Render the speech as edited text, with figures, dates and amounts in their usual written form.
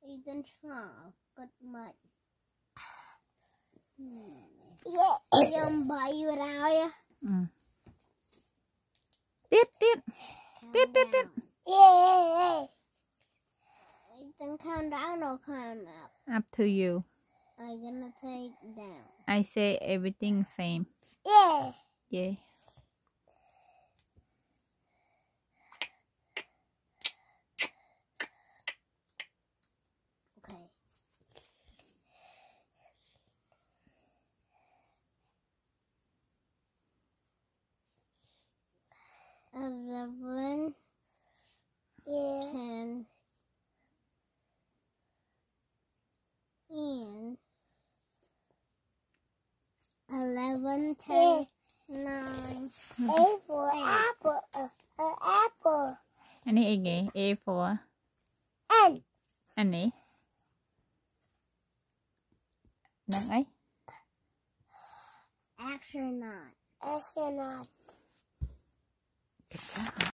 Ethan Shaw. Good much. Dòng bậy vào đâu vậy? Tiếp. Ethan, count down or count up? Up to you. I'm gonna take down. I say everything same. Yeah. Yeah. Okay. Eleven. Yeah. 10 and 11, 10, 9. A for apple. Apple. อันนี้เองไง A for N. อันนี้นั่งไอ้ Astronaut. Astronaut. Good job.